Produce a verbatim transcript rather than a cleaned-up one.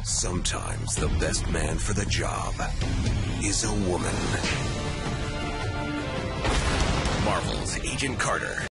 Sometimes the best man for the job is a woman. Marvel's Agent Carter.